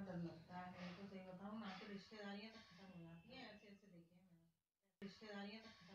डर लगता है, मैं तो सही बताऊँ ना, तो रिश्तेदारियाँ तक खत्म हो जाती हैं, ऐसे-ऐसे देखे हैं मैंने। रिश्तेदारियाँ तक